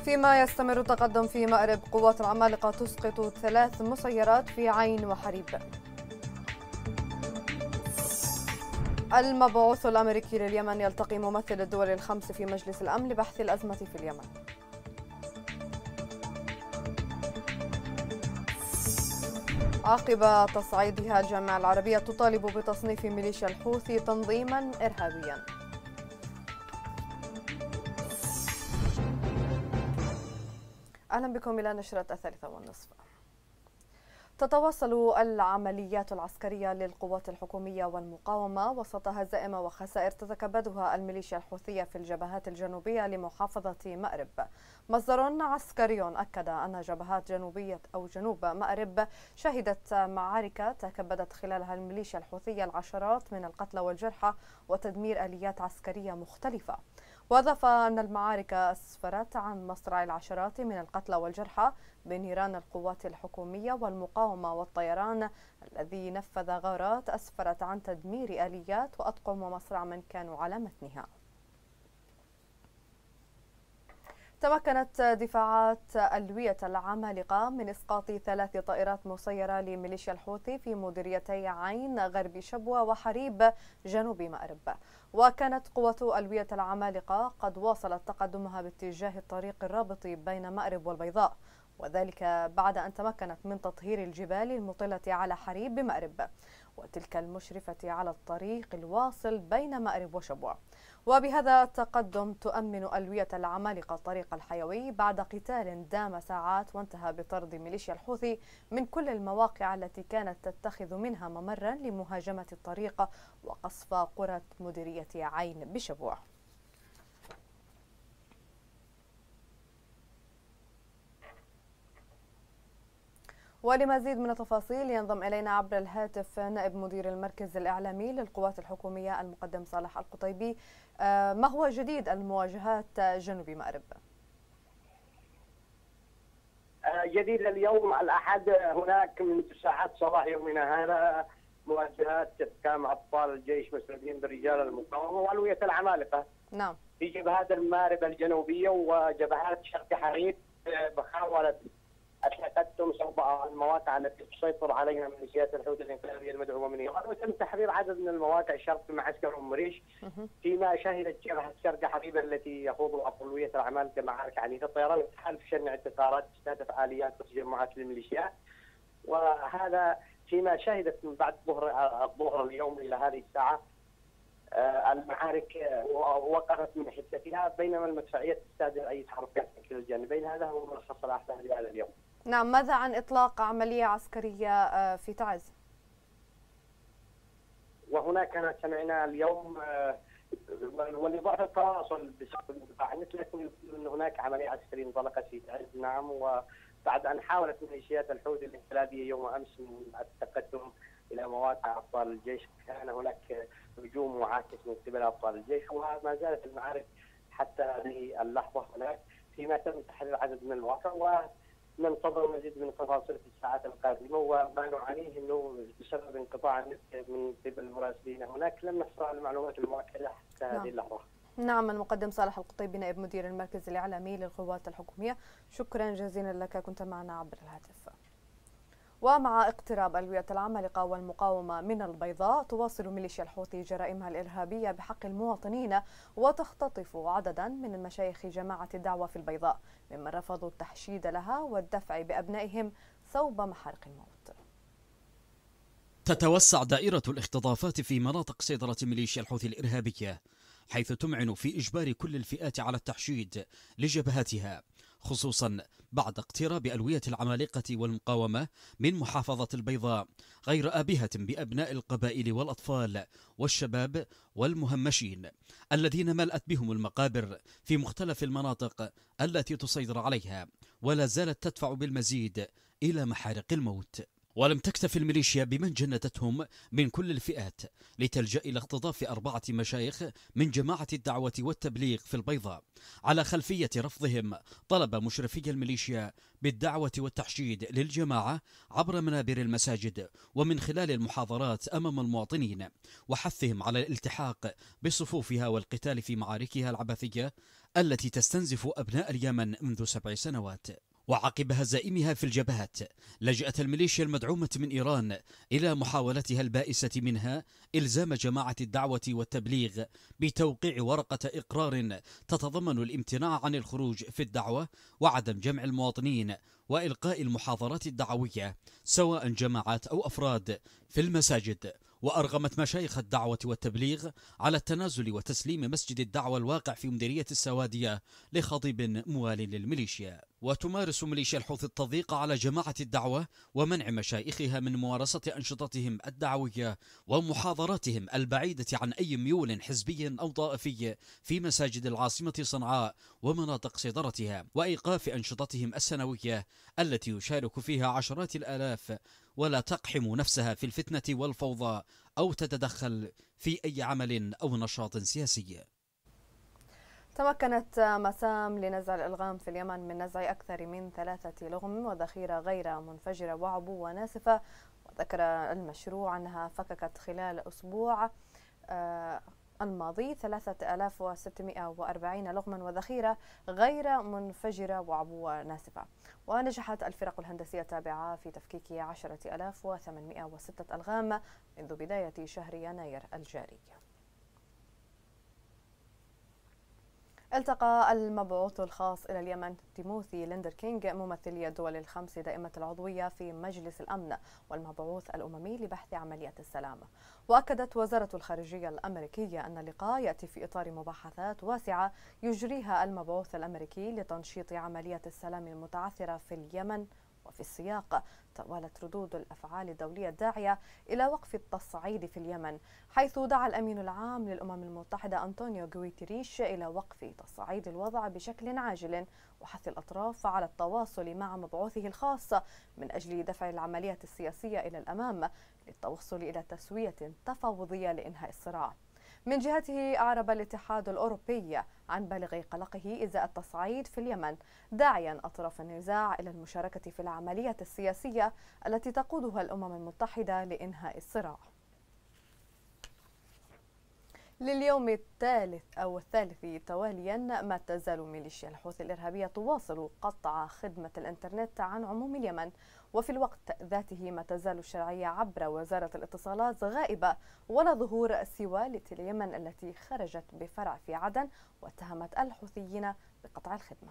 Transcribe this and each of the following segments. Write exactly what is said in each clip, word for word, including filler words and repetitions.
فيما يستمر التقدم في مأرب، قوات العمالقة تسقط ثلاث مسيرات في عين وحريب. المبعوث الأمريكي لليمن يلتقي ممثل الدول الخمس في مجلس الأمن لبحث الأزمة في اليمن. عقب تصعيدها الجامعة العربية تطالب بتصنيف ميليشيا الحوثي تنظيما إرهابيا. أهلا بكم إلى نشرة الثالثة والنصف. تتواصل العمليات العسكرية للقوات الحكومية والمقاومة وسط هزائم وخسائر تتكبدها الميليشيا الحوثية في الجبهات الجنوبية لمحافظة مأرب. مصدر عسكري أكد أن جبهات جنوبية أو جنوب مأرب شهدت معارك تكبدت خلالها الميليشيا الحوثية العشرات من القتلى والجرحى وتدمير آليات عسكرية مختلفة. وأضاف أن المعارك أسفرت عن مصرع العشرات من القتلى والجرحى بنيران القوات الحكومية والمقاومة والطيران الذي نفذ غارات أسفرت عن تدمير آليات وأطقم ومصرع من كانوا على متنها. تمكنت دفاعات ألوية العمالقة من إسقاط ثلاث طائرات مسيرة لميليشيا الحوثي في مديريتي عين غرب شبوة وحريب جنوب مأرب. وكانت قوة ألوية العمالقة قد واصلت تقدمها باتجاه الطريق الرابط بين مأرب والبيضاء، وذلك بعد أن تمكنت من تطهير الجبال المطلة على حريب بمأرب وتلك المشرفة على الطريق الواصل بين مأرب وشبوة. وبهذا التقدم تؤمن ألوية العمالقة الطريق الحيوي بعد قتال دام ساعات وانتهى بطرد ميليشيا الحوثي من كل المواقع التي كانت تتخذ منها ممرا لمهاجمة الطريق وقصف قرى مديرية عين بشبوة. ولمزيد من التفاصيل ينضم إلينا عبر الهاتف نائب مدير المركز الإعلامي للقوات الحكومية المقدم صالح القطيبي. ما هو جديد المواجهات جنوب مأرب؟ جديد اليوم الأحد هناك من ساعات صباح يومنا هذا مواجهات كام أبطال الجيش مسؤولين برجال المقاومة وألوية العمالقة. نعم. في جبهات المأرب الجنوبية وجبهات شرق حريب بحاولة التقدم صوب المواقع التي تسيطر عليها ميليشيات الحوثي الانقلابيه المدعومه من ايران، وتم تحرير عدد من المواقع شرق معسكر ام ريش، فيما شهدت جبهه شرق حريب التي يخوض ألوية العمالقه معارك عنيفه. الطيران التحالف شن اعتقالات تستهدف اليات وتجمعات للميليشيات، وهذا فيما شهدت من بعد ظهر الظهر اليوم الى هذه الساعه المعارك وقفت من حدتها، بينما المدفعيه تستهدف اي تحركات من كلا الجانبين. هذا هو ملخص الاحداث لهذا اليوم. نعم، ماذا عن إطلاق عملية عسكرية في تعز؟ وهناك سمعنا اليوم ولضعف التواصل بسبب الدفاع لكن أن هناك عملية عسكرية انطلقت في تعز. نعم، وبعد أن حاولت ميليشيات الحوثي الانقلابية يوم أمس من التقدم إلى مواقع أبطال الجيش، كان هناك هجوم معاكس من قبل أبطال الجيش، وما زالت المعارك حتى هذه اللحظة هناك، فيما تم تحرير عدد من المواقع و ننتظر مزيد من التفاصيل في الساعات القادمه. وما نعانيه انه بسبب انقطاع النت من قبل المراسلين هناك لم نحصل على المعلومات المؤكده حتى هذه اللحظه. نعم، المقدم صالح القطيبي نائب مدير المركز الاعلامي للقوات الحكوميه، شكرا جزيلا لك، كنت معنا عبر الهاتف. ومع اقتراب ألوية العمالقة والمقاومة من البيضاء تواصل ميليشيا الحوثي جرائمها الإرهابية بحق المواطنين وتختطف عددا من المشايخ جماعة الدعوة في البيضاء ممن رفضوا التحشيد لها والدفع بأبنائهم ثوب محارق الموت. تتوسع دائرة الاختطافات في مناطق سيطرة ميليشيا الحوثي الإرهابية، حيث تمعن في إجبار كل الفئات على التحشيد لجبهاتها، خصوصا بعد اقتراب ألوية العمالقة والمقاومة من محافظة البيضاء، غير آبهة بأبناء القبائل والأطفال والشباب والمهمشين الذين ملأت بهم المقابر في مختلف المناطق التي تسيطر عليها، ولا زالت تدفع بالمزيد إلى محارق الموت. ولم تكتف الميليشيا بمن جندتهم من كل الفئات لتلجأ إلى اختطاف أربعة مشايخ من جماعة الدعوة والتبليغ في البيضاء على خلفية رفضهم طلب مشرفي الميليشيا بالدعوة والتحشيد للجماعة عبر منابر المساجد ومن خلال المحاضرات أمام المواطنين وحثهم على الالتحاق بصفوفها والقتال في معاركها العبثية التي تستنزف أبناء اليمن منذ سبع سنوات. وعقب هزائمها في الجبهات لجأت الميليشيا المدعومة من إيران إلى محاولتها البائسة منها إلزام جماعة الدعوة والتبليغ بتوقيع ورقة إقرار تتضمن الامتناع عن الخروج في الدعوة وعدم جمع المواطنين وإلقاء المحاضرات الدعوية سواء جماعات أو أفراد في المساجد. وأرغمت مشايخ الدعوة والتبليغ على التنازل وتسليم مسجد الدعوة الواقع في مديرية السوادية لخطيب موال للميليشيا. وتمارس ميليشيا الحوثي التضييق على جماعة الدعوة ومنع مشايخها من ممارسة أنشطتهم الدعوية ومحاضراتهم البعيدة عن أي ميول حزبي أو طائفي في مساجد العاصمة صنعاء ومناطق سيطرتها، وإيقاف أنشطتهم السنوية التي يشارك فيها عشرات الآلاف ولا تقحم نفسها في الفتنة والفوضى أو تتدخل في أي عمل أو نشاط سياسي. تمكنت مسام لنزع الإلغام في اليمن من نزع أكثر من ثلاثة لغم وذخيرة غير منفجرة وعبوة ناسفة. وذكر المشروع أنها فككت خلال أسبوع الماضي ثلاثة آلاف وستمائة وأربعين لغما وذخيرة غير منفجرة وعبوة ناسفة. ونجحت الفرق الهندسية التابعة في تفكيك عشرة آلاف وثمانمائة وستة ألغام منذ بداية شهر يناير الجاري. التقى المبعوث الخاص إلى اليمن تيموثي ليندر كينغ ممثلي الدول الخمس دائمة العضوية في مجلس الأمن والمبعوث الأممي لبحث عمليات السلام. وأكدت وزارة الخارجية الأمريكية أن اللقاء يأتي في إطار مباحثات واسعة يجريها المبعوث الأمريكي لتنشيط عمليات السلام المتعثرة في اليمن. وفي السياق توالت ردود الأفعال الدولية الداعية إلى وقف التصعيد في اليمن، حيث دعا الأمين العام للأمم المتحدة أنطونيو غوتيريش إلى وقف تصعيد الوضع بشكل عاجل وحث الأطراف على التواصل مع مبعوثه الخاص من أجل دفع العمليات السياسية إلى الأمام للتوصل إلى تسوية تفاوضية لإنهاء الصراع. من جهته أعرب الاتحاد الأوروبي عن بالغ قلقه إزاء التصعيد في اليمن، داعيا أطراف النزاع إلى المشاركة في العملية السياسية التي تقودها الأمم المتحدة لإنهاء الصراع. لليوم الثالث أو الثالث تواليا ما تزال ميليشيا الحوثي الإرهابية تواصل قطع خدمة الإنترنت عن عموم اليمن، وفي الوقت ذاته ما تزال الشرعية عبر وزارة الاتصالات غائبة ولا ظهور سوى لتل اليمن التي خرجت بفرع في عدن واتهمت الحوثيين بقطع الخدمة.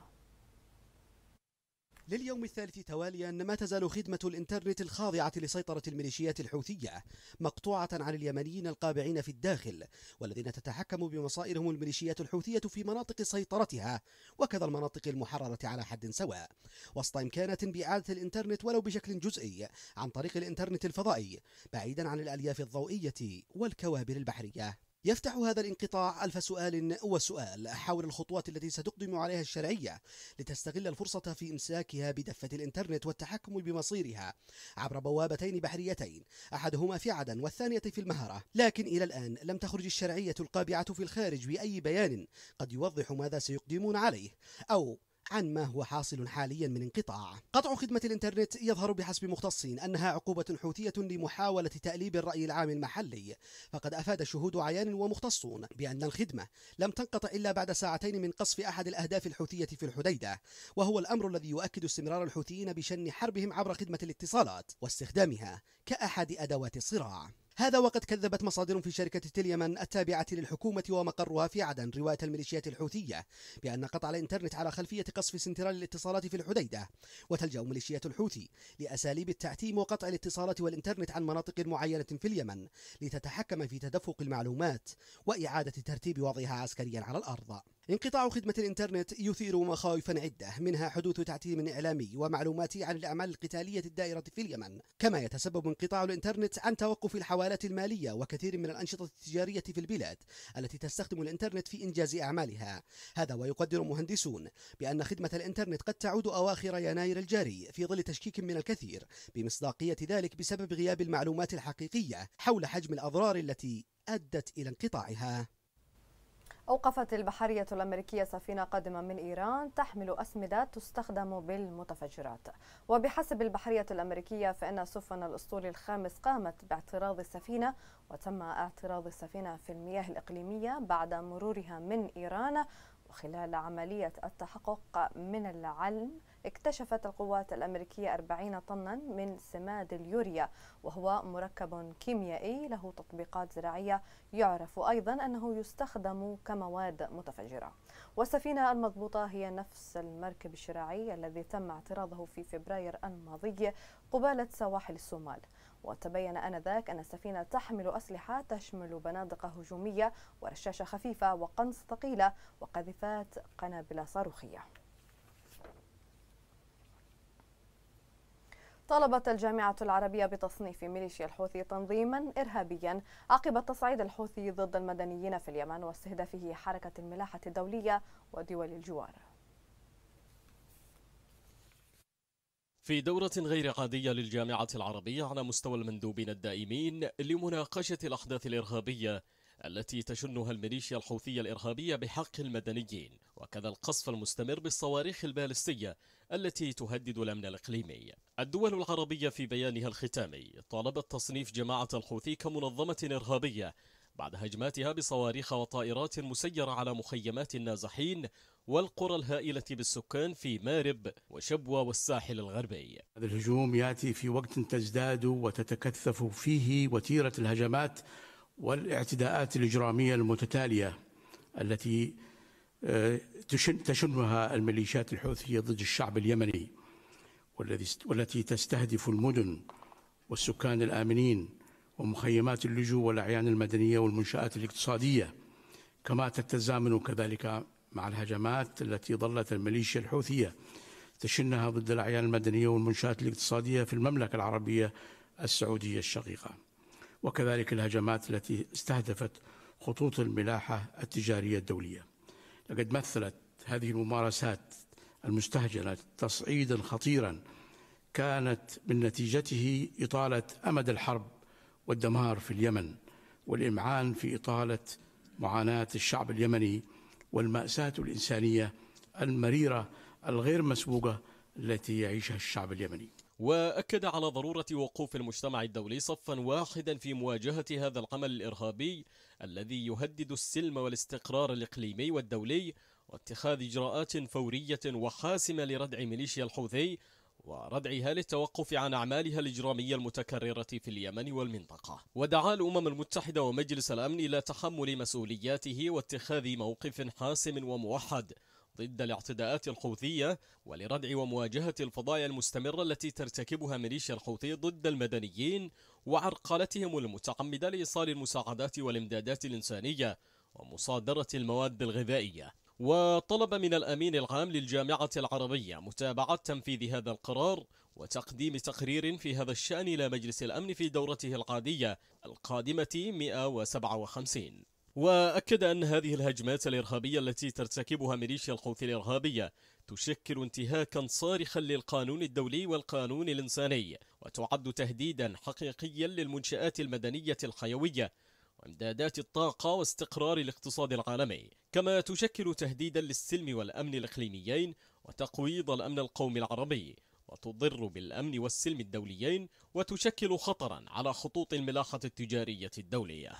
لليوم الثالث تواليا ما تزال خدمة الإنترنت الخاضعة لسيطرة الميليشيات الحوثية مقطوعة عن اليمنيين القابعين في الداخل والذين تتحكم بمصائرهم الميليشيات الحوثية في مناطق سيطرتها وكذا المناطق المحررة على حد سواء، وسط إمكانة بإعادة الإنترنت ولو بشكل جزئي عن طريق الإنترنت الفضائي بعيدا عن الألياف الضوئية والكوابل البحرية. يفتح هذا الانقطاع ألف سؤال وسؤال حول الخطوات التي ستقدم عليها الشرعية لتستغل الفرصة في إمساكها بدفة الإنترنت والتحكم بمصيرها عبر بوابتين بحريتين، أحدهما في عدن والثانية في المهرة. لكن إلى الآن لم تخرج الشرعية القابعة في الخارج بأي بيان قد يوضح ماذا سيقدمون عليه أو عن ما هو حاصل حاليا من انقطاع. قطع خدمة الإنترنت يظهر بحسب مختصين أنها عقوبة حوثية لمحاولة تأليب الرأي العام المحلي، فقد أفاد شهود عيان ومختصون بأن الخدمة لم تنقطع إلا بعد ساعتين من قصف أحد الأهداف الحوثية في الحديدة، وهو الأمر الذي يؤكد استمرار الحوثيين بشن حربهم عبر خدمة الاتصالات واستخدامها كأحد أدوات الصراع. هذا وقد كذبت مصادر في شركة تليمن التابعة للحكومة ومقرها في عدن رواية الميليشيات الحوثية بأن قطع الإنترنت على خلفية قصف سنترال الاتصالات في الحديدة، وتلجأ ميليشيات الحوثي لأساليب التعتيم وقطع الاتصالات والإنترنت عن مناطق معينة في اليمن لتتحكم في تدفق المعلومات وإعادة ترتيب وضعها عسكريا على الأرض. انقطاع خدمة الإنترنت يثير مخاوفا عدة، منها حدوث تعتيم إعلامي ومعلوماتي عن الأعمال القتالية الدائرة في اليمن، كما يتسبب انقطاع الإنترنت عن توقف الحوالات المالية وكثير من الأنشطة التجارية في البلاد التي تستخدم الإنترنت في إنجاز أعمالها. هذا ويقدر مهندسون بأن خدمة الإنترنت قد تعود أواخر يناير الجاري في ظل تشكيك من الكثير بمصداقية ذلك بسبب غياب المعلومات الحقيقية حول حجم الأضرار التي أدت إلى انقطاعها. أوقفت البحرية الأمريكية سفينة قادمة من إيران تحمل أسمدة تستخدم بالمتفجرات. وبحسب البحرية الأمريكية فإن سفن الأسطول الخامس قامت باعتراض السفينة، وتم اعتراض السفينة في المياه الإقليمية بعد مرورها من إيران. وخلال عملية التحقق من العلم اكتشفت القوات الأمريكية أربعين طنا من سماد اليوريا، وهو مركب كيميائي له تطبيقات زراعية يعرف أيضا أنه يستخدم كمواد متفجرة. والسفينة المضبوطة هي نفس المركب الشراعي الذي تم اعتراضه في فبراير الماضي قبالة سواحل الصومال. وتبين آنذاك أن السفينة تحمل أسلحة تشمل بنادق هجومية ورشاشة خفيفة وقنص ثقيلة وقذيفات قنابل صاروخية. طالبت الجامعة العربية بتصنيف ميليشيا الحوثي تنظيما إرهابيا عقب تصعيد الحوثي ضد المدنيين في اليمن واستهدافه حركة الملاحة الدولية ودول الجوار. في دورة غير عادية للجامعة العربية على مستوى المندوبين الدائمين لمناقشة الأحداث الإرهابية التي تشنها الميليشيا الحوثية الإرهابية بحق المدنيين، وكذا القصف المستمر بالصواريخ البالستية التي تهدد الأمن الإقليمي. الدول العربية في بيانها الختامي طالبت تصنيف جماعة الحوثي كمنظمة إرهابية بعد هجماتها بصواريخ وطائرات مسيرة على مخيمات النازحين والقرى الهائلة بالسكان في مارب وشبوة والساحل الغربي. هذا الهجوم يأتي في وقت تزداد وتتكثف فيه وتيرة الهجمات والاعتداءات الإجرامية المتتالية التي تشنها الميليشيات الحوثية ضد الشعب اليمني، والتي تستهدف المدن والسكان الآمنين ومخيمات اللجوء والأعيان المدنية والمنشآت الاقتصادية، كما تتزامن كذلك مع الهجمات التي ظلت الميليشيا الحوثية تشنها ضد الأعيان المدنية والمنشآت الاقتصادية في المملكة العربية السعودية الشقيقة، وكذلك الهجمات التي استهدفت خطوط الملاحة التجارية الدولية. لقد مثلت هذه الممارسات المستهجنة تصعيدا خطيرا كانت من نتيجته إطالة أمد الحرب والدمار في اليمن، والإمعان في إطالة معاناة الشعب اليمني والمأساة الإنسانية المريرة الغير مسبوقة التي يعيشها الشعب اليمني. وأكد على ضرورة وقوف المجتمع الدولي صفا واحدا في مواجهة هذا العمل الإرهابي الذي يهدد السلم والاستقرار الإقليمي والدولي، واتخاذ إجراءات فورية وحاسمة لردع ميليشيا الحوثي وردعها للتوقف عن أعمالها الإجرامية المتكررة في اليمن والمنطقة. ودعا الأمم المتحدة ومجلس الأمن إلى تحمل مسؤولياته واتخاذ موقف حاسم وموحد ضد الاعتداءات الحوثية ولردع ومواجهة الفضائح المستمرة التي ترتكبها ميليشيا الحوثي ضد المدنيين وعرقلتهم المتعمدة لإيصال المساعدات والإمدادات الإنسانية ومصادرة المواد الغذائية. وطلب من الأمين العام للجامعة العربية متابعة تنفيذ هذا القرار وتقديم تقرير في هذا الشأن إلى مجلس الأمن في دورته العادية القادمة مئة وسبعة وخمسين. وأكد أن هذه الهجمات الإرهابية التي ترتكبها ميليشيا الحوثي الإرهابية تشكل انتهاكا صارخا للقانون الدولي والقانون الإنساني، وتعد تهديدا حقيقيا للمنشآت المدنية الحيوية وامدادات الطاقة واستقرار الاقتصاد العالمي، كما تشكل تهديدا للسلم والأمن الإقليميين وتقويض الأمن القومي العربي، وتضر بالأمن والسلم الدوليين، وتشكل خطرا على خطوط الملاحة التجارية الدولية.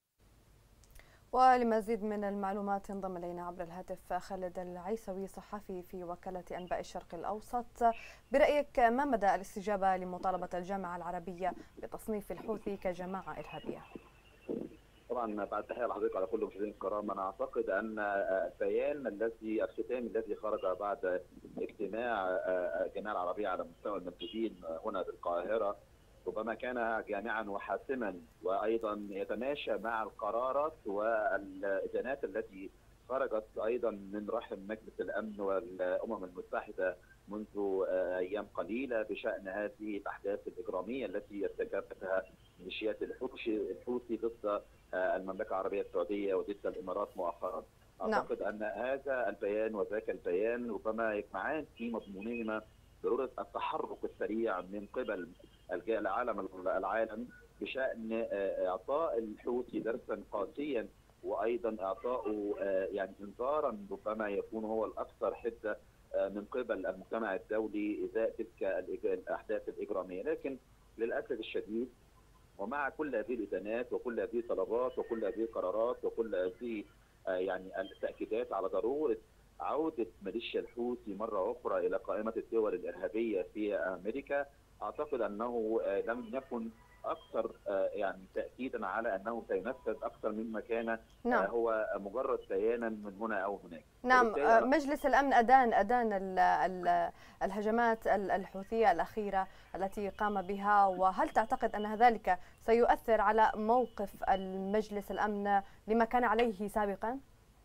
ولمزيد من المعلومات انضم إلينا عبر الهاتف خالد العيسوي صحفي في وكالة أنباء الشرق الأوسط. برأيك ما مدى الاستجابة لمطالبة الجامعة العربية بتصنيف الحوثي كجماعة إرهابية؟ طبعا بعد تحيه لحضرتك على كل المشاهدين الكرام، انا اعتقد ان البيان الذي الختامي الذي خرج بعد اجتماع الجامعه العربيه على مستوى المندوبين هنا بالقاهره ربما كان جامعا وحاسما، وايضا يتماشى مع القرارات والادانات التي خرجت أيضا من رحم مجلس الأمن والأمم المتحدة منذ أيام قليلة بشأن هذه الأحداث الإجرامية التي ارتكبتها ميليشيات الحوثي ضد المملكة العربية السعودية وضد الإمارات مؤخرا. أعتقد أن هذا البيان وذاك البيان ربما يجمعان في مضمونهما ضرورة التحرك السريع من قبل العالم العالم بشأن إعطاء الحوثي درسا قاسيا، وأيضا إعطائه يعني إنذارا ربما يكون هو الأكثر حدة من قبل المجتمع الدولي إزاء تلك الأحداث الإجرامية. لكن للأسف الشديد ومع كل هذه الإدانات وكل هذه الطلبات وكل هذه القرارات وكل هذه يعني التأكيدات على ضرورة عودة ميليشيا الحوثي مرة أخرى إلى قائمة الدول الإرهابية في أمريكا، أعتقد أنه لم يكن أكثر يعني تأكيدا على أنه سينفذ أكثر مما كان. نعم. هو مجرد بيانا من هنا أو هناك. نعم. مجلس الأمن أدان أدان ال ال الهجمات الحوثية الأخيرة التي قام بها، وهل تعتقد أن ذلك سيؤثر على موقف المجلس الأمن لما كان عليه سابقا؟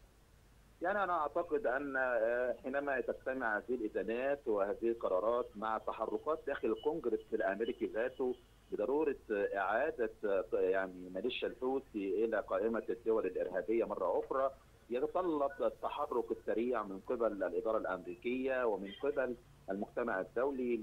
يعني أنا أعتقد أن حينما تجتمع هذه الإدانات وهذه القرارات مع تحركات داخل الكونجرس الأمريكي ذاته بضرورة إعادة يعني ميليشيا الحوثي إلى قائمة الدول الإرهابية مرة أخرى، يتطلب التحرك السريع من قبل الإدارة الأمريكية ومن قبل المجتمع الدولي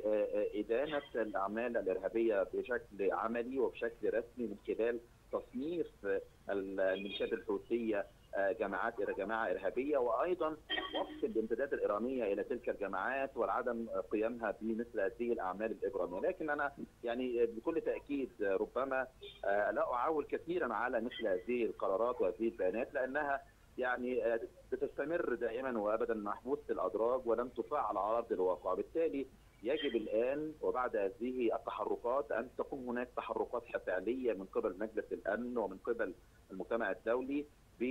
لإدانة الأعمال الإرهابية بشكل عملي وبشكل رسمي من خلال تصنيف الميليشيات الحوثية جماعات جماعة إرهابية، وأيضا وقف الامتداد الإيرانية إلى تلك الجماعات والعدم قيامها بمثل هذه الأعمال الإجرامية. لكن أنا يعني بكل تأكيد ربما لا أعول كثيرا على مثل هذه القرارات وهذه البيانات، لأنها يعني بتستمر دائما وأبدا محبوسة الأدراج ولم تفعل على أرض الواقع. بالتالي يجب الآن وبعد هذه التحركات أن تكون هناك تحركات فعلية من قبل مجلس الأمن ومن قبل المجتمع الدولي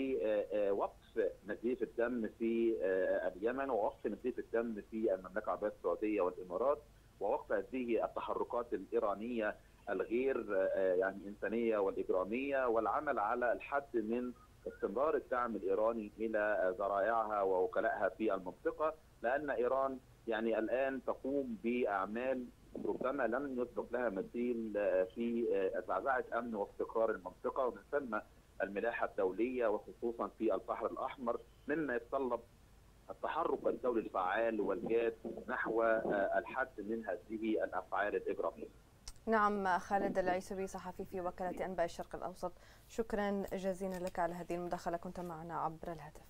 بوقف نزيف الدم في اليمن ووقف نزيف الدم في المملكة العربية السعودية والإمارات ووقف هذه التحركات الإيرانية الغير يعني إنسانية والإجرامية، والعمل على الحد من استمرار الدعم الإيراني إلى ذرائعها ووكلائها في المنطقة، لأن إيران يعني الآن تقوم بأعمال ربما لم يسبق لها مثيل في زعزعة أمن واستقرار المنطقة ومن ثم الملاحة الدولية وخصوصا في البحر الأحمر، مما يتطلب التحرك الدولي الفعال والجاد نحو الحد من هذه الأفعال الإجرامية. نعم. خالد العيسوي صحفي في وكالة أنباء الشرق الأوسط، شكرا جزيلا لك على هذه المداخلة، كنت معنا عبر الهاتف.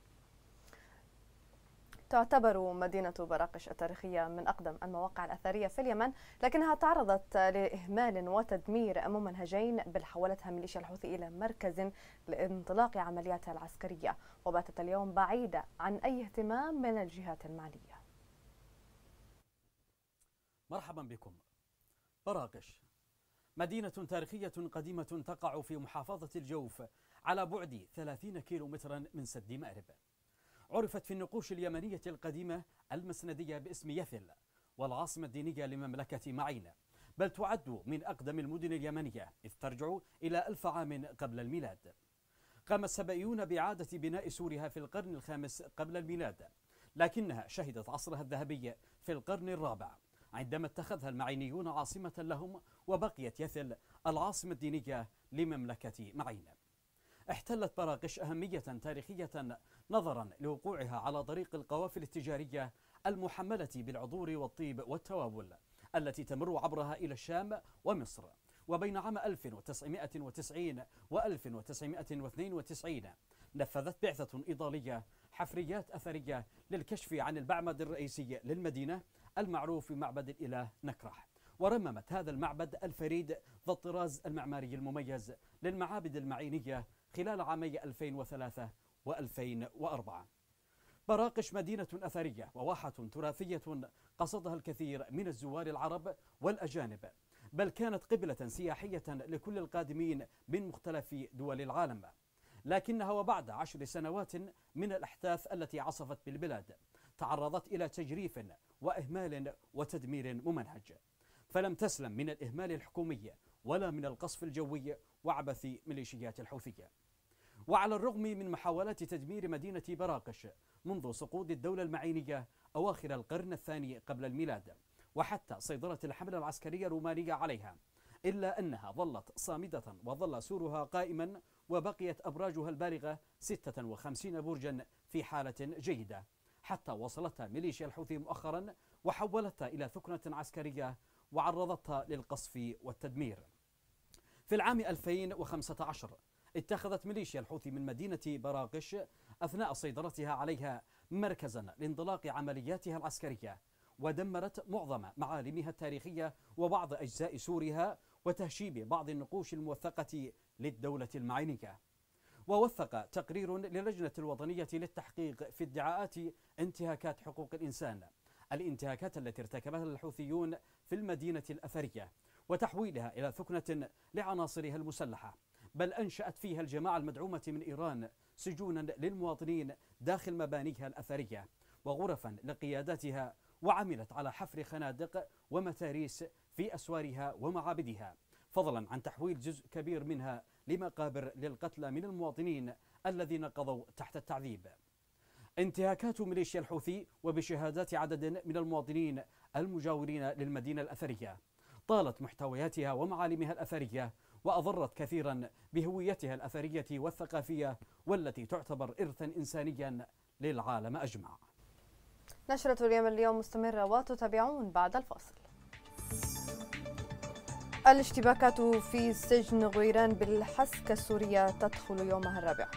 تعتبر مدينة براقش التاريخية من أقدم المواقع الأثرية في اليمن، لكنها تعرضت لإهمال وتدمير ممنهجين بل حولتها ميليشيا الحوثي إلى مركز لانطلاق عملياتها العسكرية، وباتت اليوم بعيدة عن أي اهتمام من الجهات المعنية. مرحبا بكم. براقش مدينة تاريخية قديمة تقع في محافظة الجوف على بعد ثلاثين كيلو مترا من سد مأرب. عرفت في النقوش اليمنية القديمة المسندية باسم يثل، والعاصمة الدينية لمملكة معين، بل تعد من أقدم المدن اليمنية إذ ترجع إلى ألف عام قبل الميلاد. قام السبئيون بإعادة بناء سورها في القرن الخامس قبل الميلاد، لكنها شهدت عصرها الذهبي في القرن الرابع عندما اتخذها المعينيون عاصمة لهم، وبقيت يثل العاصمة الدينية لمملكة معين. احتلت براقش أهمية تاريخية نظرا لوقوعها على طريق القوافل التجارية المحملة بالعطور والطيب والتوابل التي تمر عبرها إلى الشام ومصر. وبين عام ألف وتسعمائة وتسعين و ألف وتسعمائة واثنين وتسعين نفذت بعثة إيطالية حفريات أثرية للكشف عن المعبد الرئيسي للمدينة المعروف بمعبد الإله نكرح، ورممت هذا المعبد الفريد ذا الطراز المعماري المميز للمعابد المعينية خلال عامي ألفين وثلاثة وألفين وأربعة. براقش مدينة أثرية وواحة تراثية قصدها الكثير من الزوار العرب والأجانب، بل كانت قبلة سياحية لكل القادمين من مختلف دول العالم. لكنها وبعد عشر سنوات من الأحداث التي عصفت بالبلاد تعرضت إلى تجريف وإهمال وتدمير ممنهج، فلم تسلم من الإهمال الحكومي ولا من القصف الجوي وعبث ميليشيات الحوثية. وعلى الرغم من محاولات تدمير مدينة براقش منذ سقوط الدولة المعينية أواخر القرن الثاني قبل الميلاد وحتى سيطرة الحملة العسكرية الرومانية عليها، إلا أنها ظلت صامدة وظل سورها قائما وبقيت أبراجها البالغة ستة وخمسين برجا في حالة جيدة، حتى وصلتها ميليشيا الحوثي مؤخرا وحولتها إلى ثكنة عسكرية وعرضتها للقصف والتدمير. في العام ألفين وخمسة عشر اتخذت ميليشيا الحوثي من مدينة براقش أثناء سيطرتها عليها مركزا لانطلاق عملياتها العسكرية، ودمرت معظم معالمها التاريخية وبعض أجزاء سورها وتهشيم بعض النقوش الموثقة للدولة المعينية. ووثق تقرير للجنة الوطنية للتحقيق في ادعاءات انتهاكات حقوق الإنسان الانتهاكات التي ارتكبها الحوثيون في المدينة الأثرية وتحويلها إلى ثكنة لعناصرها المسلحة، بل أنشأت فيها الجماعة المدعومة من إيران سجونا للمواطنين داخل مبانيها الأثرية وغرفا لقياداتها، وعملت على حفر خنادق ومتاريس في أسوارها ومعابدها، فضلا عن تحويل جزء كبير منها لمقابر للقتلى من المواطنين الذين قضوا تحت التعذيب. انتهاكات ميليشيا الحوثي وبشهادات عدد من المواطنين المجاورين للمدينة الأثرية طالت محتوياتها ومعالمها الأثرية وأضرت كثيرا بهويتها الأثرية والثقافية والتي تعتبر إرثا إنسانيا للعالم أجمع. نشرة اليوم اليوم مستمرة وتتابعون بعد الفاصل. الاشتباكات في سجن غويران بالحسكة السورية تدخل يومها الرابع.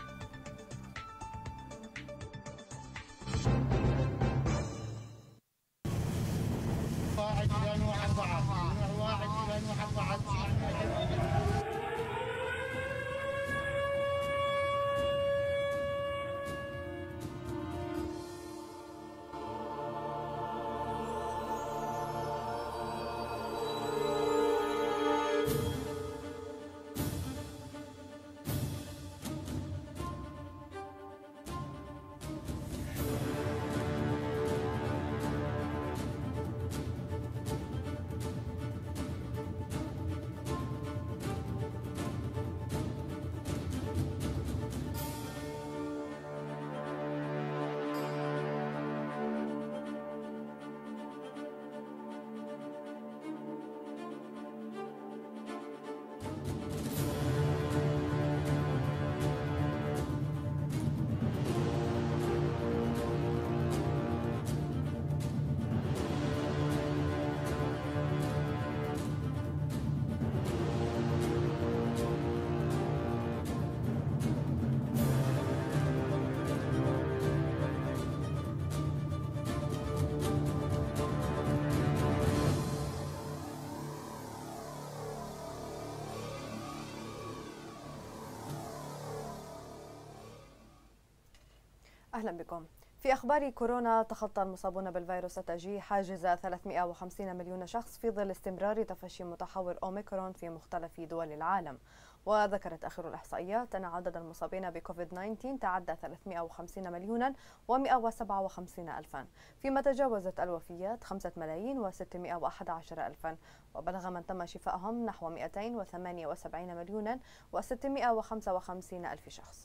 أهلا بكم. في أخبار كورونا، تخطى المصابون بالفيروس التاجي حاجز ثلاثمئة وخمسين مليون شخص في ظل استمرار تفشي متحور أوميكرون في مختلف دول العالم. وذكرت آخر الإحصائيات أن عدد المصابين بكوفيد تسعة عشر تعدى ثلاثمئة وخمسين مليونا ومئة وسبعة وخمسين ألفا، فيما تجاوزت الوفيات خمسة ملايين وستمئة وأحد عشر ألفا، وبلغ من تم شفائهم نحو مئتين وثمانية وسبعين مليونا وستمئة وخمسة وخمسين ألف شخص.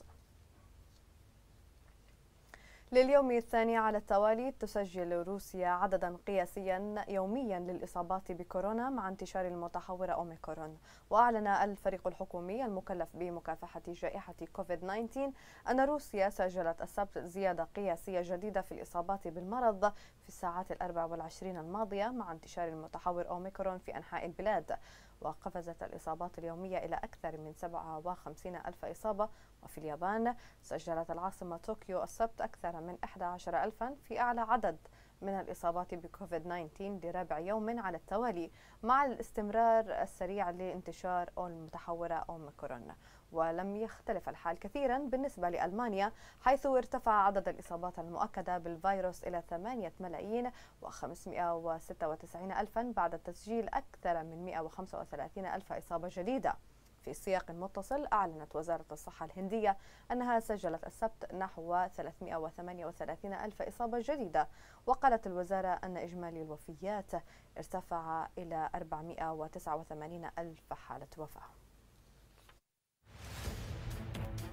لليوم الثاني على التوالي تسجل روسيا عددا قياسيا يوميا للإصابات بكورونا مع انتشار المتحور أوميكرون. وأعلن الفريق الحكومي المكلف بمكافحة جائحة كوفيد تسعة عشر أن روسيا سجلت السبت زيادة قياسية جديدة في الإصابات بالمرض في الساعات الأربع والعشرين الماضية مع انتشار المتحور أوميكرون في أنحاء البلاد، وقفزت الإصابات اليومية إلى أكثر من سبعة وخمسين ألف إصابة. وفي اليابان سجلت العاصمة طوكيو السبت أكثر من أحد عشر ألفا في أعلى عدد من الإصابات بكوفيد تسعة عشر لرابع يوم على التوالي، مع الاستمرار السريع لانتشار المتحور أوميكرون. ولم يختلف الحال كثيرا بالنسبة لألمانيا، حيث ارتفع عدد الإصابات المؤكدة بالفيروس إلى ثمانية ملايين وخمسمئة وستة وتسعين ألفا بعد تسجيل أكثر من مئة وخمسة وثلاثين ألف إصابة جديدة. في سياق متصل، أعلنت وزارة الصحة الهندية أنها سجلت السبت نحو ثلاثمئة وثمانية وثلاثين ألف إصابة جديدة، وقالت الوزارة أن إجمالي الوفيات ارتفع إلى أربعمئة وتسعة وثمانين ألف حالة وفاة.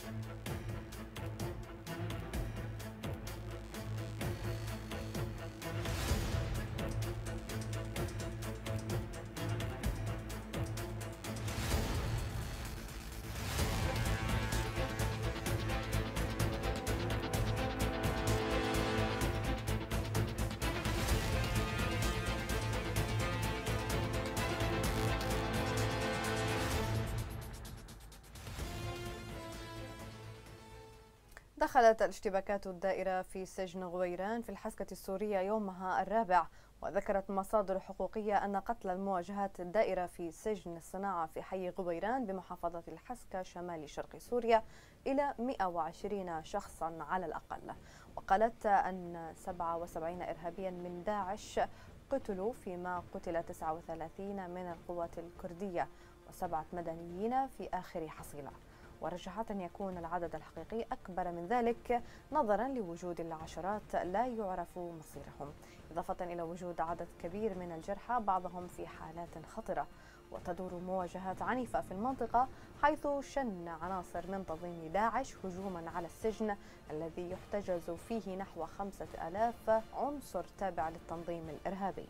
دخلت الاشتباكات الدائرة في سجن غويران في الحسكة السورية يومها الرابع، وذكرت مصادر حقوقية أن قتل المواجهات الدائرة في سجن الصناعة في حي غويران بمحافظة الحسكة شمال شرق سوريا إلى مئة وعشرين شخصا على الأقل. وقالت أن سبعة وسبعين إرهابيا من داعش قتلوا، فيما قتل تسعة وثلاثين من القوات الكردية وسبعة مدنيين في آخر حصيلة. ورجحت أن يكون العدد الحقيقي أكبر من ذلك نظرا لوجود العشرات لا يعرف مصيرهم، إضافة إلى وجود عدد كبير من الجرحى بعضهم في حالات خطرة. وتدور مواجهات عنيفة في المنطقة، حيث شن عناصر من تنظيم داعش هجوما على السجن الذي يحتجز فيه نحو خمسة آلاف عنصر تابع للتنظيم الإرهابي.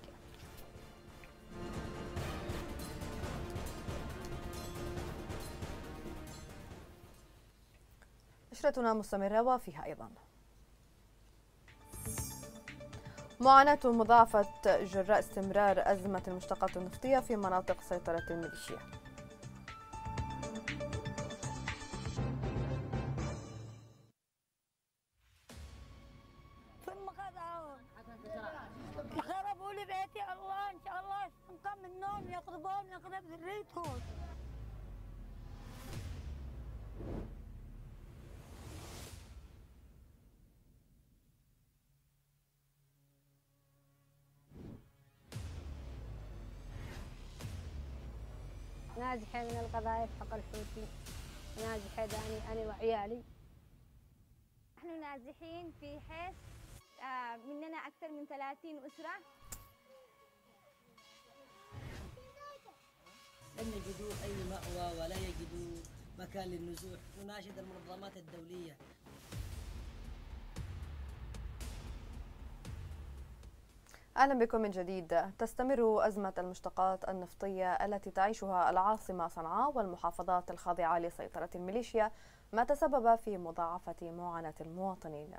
نشرتنا مستمرة وفيها أيضا معاناة مضاعفة جراء استمرار أزمة المشتقات النفطية في مناطق سيطرة الميليشيا. ثم خربوا لي بيتي، الله إن شاء الله يستنقم من النوم يقربون يقرب ذريتهم. ناجحة من القضايا حق الحوثي، ناجحة أنا أنا وعيالي. نحن ناجحين في حيث آه مننا أكثر من ثلاثين أسرة. لم يجدوا أي مأوى ولا يجدوا مكان للنزوح. نناشد المنظمات الدولية. أهلا بكم من جديد. تستمر أزمة المشتقات النفطية التي تعيشها العاصمة صنعاء والمحافظات الخاضعة لسيطرة الميليشيا، ما تسبب في مضاعفة معاناة المواطنين.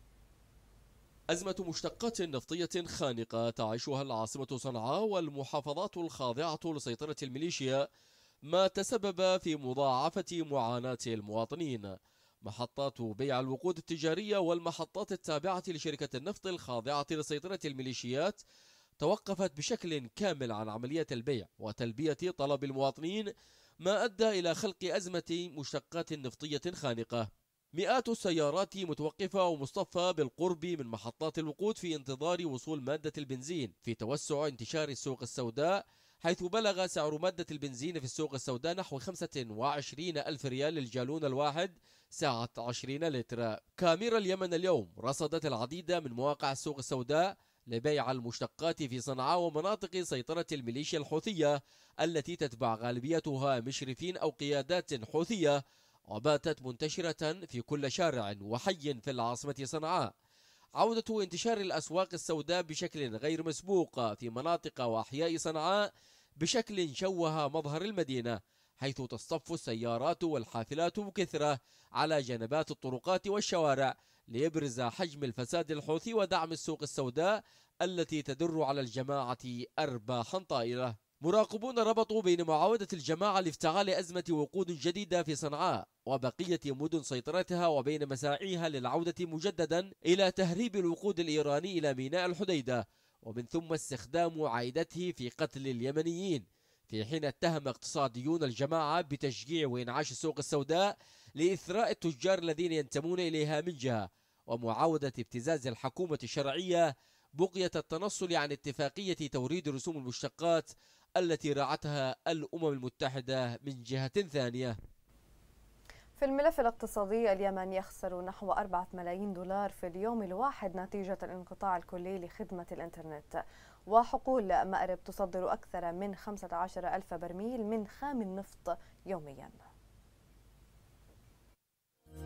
أزمة مشتقات نفطية خانقة تعيشها العاصمة صنعاء والمحافظات الخاضعة لسيطرة الميليشيا، ما تسبب في مضاعفة معاناة المواطنين. محطات بيع الوقود التجارية والمحطات التابعة لشركة النفط الخاضعة لسيطرة الميليشيات توقفت بشكل كامل عن عملية البيع وتلبية طلب المواطنين، ما أدى إلى خلق أزمة مشتقات نفطية خانقة. مئات السيارات متوقفة ومصطفى بالقرب من محطات الوقود في انتظار وصول مادة البنزين، في توسع انتشار السوق السوداء، حيث بلغ سعر مادة البنزين في السوق السوداء نحو خمسة وعشرين ألف ريال للجالون الواحد سعة عشرين لتر. كاميرا اليمن اليوم رصدت العديد من مواقع السوق السوداء لبيع المشتقات في صنعاء ومناطق سيطرة الميليشيا الحوثية التي تتبع غالبيتها مشرفين أو قيادات حوثية، وباتت منتشرة في كل شارع وحي في العاصمة صنعاء. عودة انتشار الأسواق السوداء بشكل غير مسبوق في مناطق وأحياء صنعاء بشكل شوه مظهر المدينة، حيث تصطف السيارات والحافلات بكثرة على جنبات الطرقات والشوارع ليبرز حجم الفساد الحوثي ودعم السوق السوداء التي تدر على الجماعة أرباحا طائلة. مراقبون ربطوا بين معاودة الجماعة لافتعال أزمة وقود جديدة في صنعاء وبقية مدن سيطرتها وبين مساعيها للعودة مجددا إلى تهريب الوقود الإيراني إلى ميناء الحديدة، ومن ثم استخدام عائدته في قتل اليمنيين، في حين اتهم اقتصاديون الجماعة بتشجيع وإنعاش السوق السوداء لإثراء التجار الذين ينتمون إليها من جهة، ومعاودة ابتزاز الحكومة الشرعية بقية التنصل عن اتفاقية توريد رسوم المشتقات التي رعتها الأمم المتحدة من جهة ثانية. في الملف الاقتصادي، اليمن يخسر نحو أربعة ملايين دولار في اليوم الواحد نتيجة الانقطاع الكلي لخدمة الإنترنت، وحقول مأرب تصدر أكثر من خمسة عشر ألف برميل من خام النفط يوميا.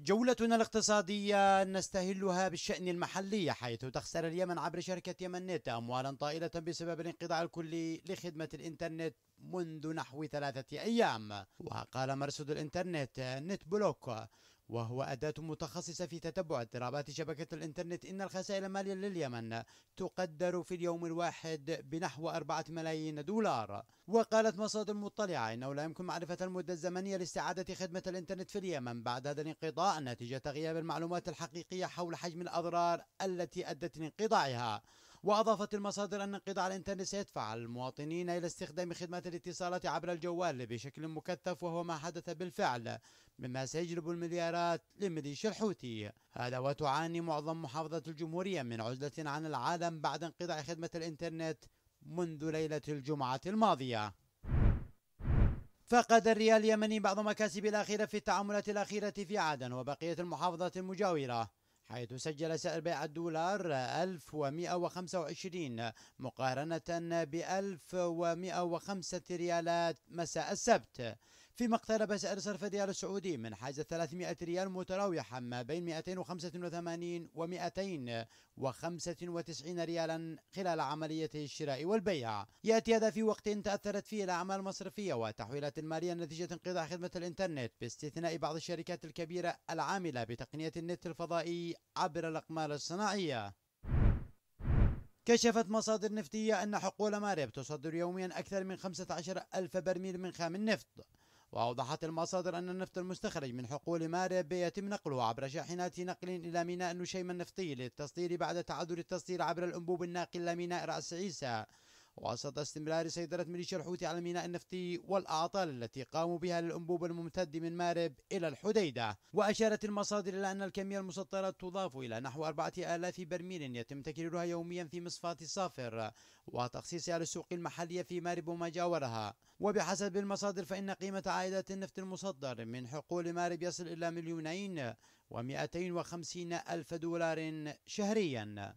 جولتنا الاقتصادية نستهلها بالشأن المحلي، حيث تخسر اليمن عبر شركة يمن نت أموالا طائلة بسبب الانقطاع الكلي لخدمة الإنترنت منذ نحو ثلاثة أيام. وقال مرصد الإنترنت نت بلوك، وهو أداة متخصصة في تتبع اضطرابات شبكة الإنترنت، إن الخسائر المالية لليمن تقدر في اليوم الواحد بنحو أربعة ملايين دولار. وقالت مصادر مطلعة إنه لا يمكن معرفة المدة الزمنية لاستعادة خدمة الإنترنت في اليمن بعد هذا الانقطاع نتيجة غياب المعلومات الحقيقية حول حجم الأضرار التي أدت لانقطاعها. وأضافت المصادر أن انقطاع الإنترنت سيدفع المواطنين إلى استخدام خدمات الاتصالات عبر الجوال بشكل مكثف، وهو ما حدث بالفعل، مما سيجلب المليارات لميليشيا الحوثي. هذا وتعاني معظم محافظة الجمهورية من عزلة عن العالم بعد انقطاع خدمة الإنترنت منذ ليلة الجمعة الماضية. فقد الريال اليمني بعض مكاسبه الأخيرة في التعاملات الأخيرة في عدن وبقية المحافظات المجاورة، حيث سجل سعر بيع الدولار ألف ومئة وخمسة وعشرين مقارنة ب ألف ومئة وخمسة ريالات مساء السبت، فيما اقترب سعر صرف الريال السعودي من حاجز ثلاثمئة ريال، متراوحا ما بين مئتين وخمسة وثمانين و مئتين وخمسة وتسعين ريالا خلال عملية الشراء والبيع. يأتي هذا في وقت تأثرت فيه الأعمال المصرفية والتحويلات المالية نتيجة انقطاع خدمة الإنترنت، باستثناء بعض الشركات الكبيرة العاملة بتقنية النت الفضائي عبر الأقمار الصناعية. كشفت مصادر نفطية أن حقول مارب تصدر يوميا أكثر من خمسة عشر ألف برميل من خام النفط. وأوضحت المصادر أن النفط المستخرج من حقول مارب يتم نقله عبر شاحنات نقل إلى ميناء النشيم النفطي للتصدير بعد تعذر التصدير عبر الأنبوب الناقل إلى ميناء رأس عيسى، وسط استمرار سيطرة ميليشيا الحوثي على الميناء النفطي والأعطال التي قاموا بها للأنبوب الممتد من مارب إلى الحديدة. وأشارت المصادر إلى أن الكمية المسطرة تضاف إلى نحو أربعة آلاف برميل يتم تكريرها يوميا في مصفاة صافر وتخصيصها للسوق المحلية في مارب وما جاورها. وبحسب المصادر فإن قيمة عائدات النفط المصدر من حقول مارب يصل إلى مليونين ومئتين وخمسين ألف دولار شهريا.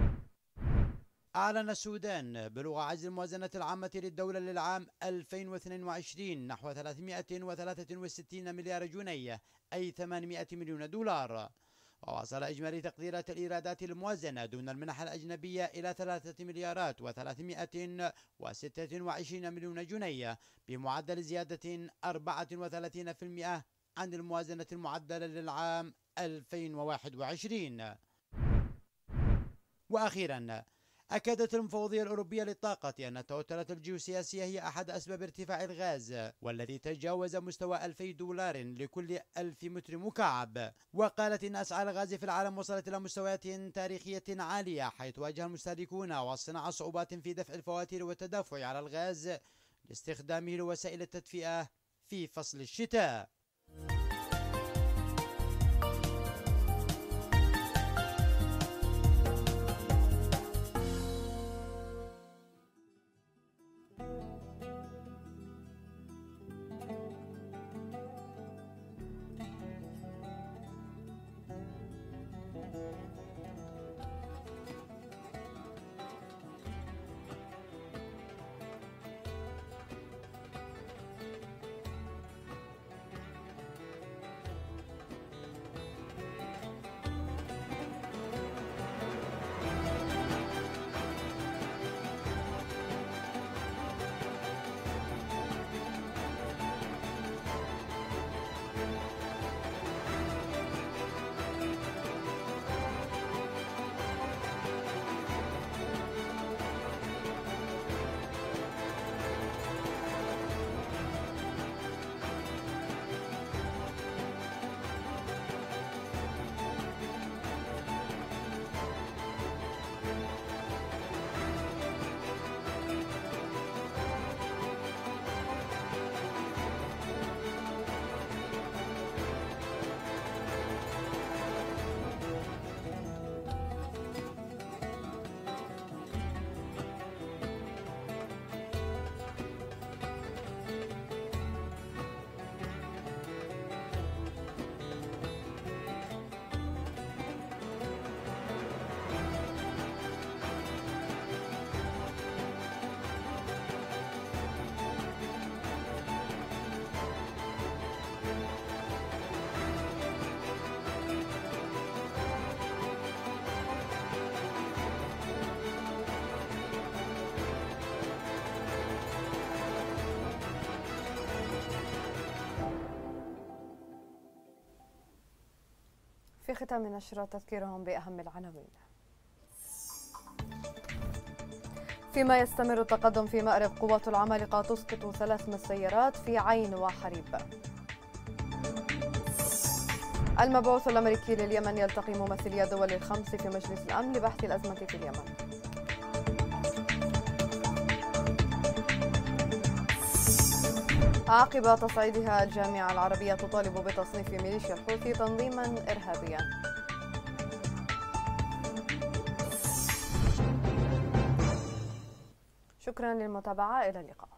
أعلن السودان بلوغ عجز الموازنة العامة للدولة للعام ألفين واثنين وعشرين نحو ثلاثمئة وثلاثة وستين مليار جنيه، أي ثمانمئة مليون دولار. ووصل إجمالي تقديرات الإيرادات الموازنة دون المنح الأجنبية إلى ثلاثة مليارات وثلاثمئة وستة وعشرين مليون جنيه، بمعدل زيادة أربعة وثلاثين بالمئة عن الموازنة المعدلة للعام ألفين وواحد وعشرين. وأخيرا، أكدت المفوضية الأوروبية للطاقة أن التوترات الجيوسياسية هي أحد أسباب ارتفاع الغاز، والذي تجاوز مستوى ألفي دولار لكل ألف متر مكعب. وقالت إن أسعار الغاز في العالم وصلت إلى مستويات تاريخية عالية، حيث واجه المستهلكون والصناعة صعوبات في دفع الفواتير والتدافع على الغاز لاستخدامه لوسائل التدفئة في فصل الشتاء. في ختام النشرة تذكيرهم بأهم العناوين. فيما يستمر التقدم في مأرب، قوات العمالقة تسقط ثلاث مسيرات في عين وحريب. المبعوث الأمريكي لليمن يلتقي ممثلي الدول الخمس في مجلس الأمن لبحث الأزمة في اليمن. عقب تصعيدها الجامعة العربية تطالب بتصنيف ميليشيا الحوثي تنظيما إرهابيا. شكرا للمتابعة، إلى اللقاء.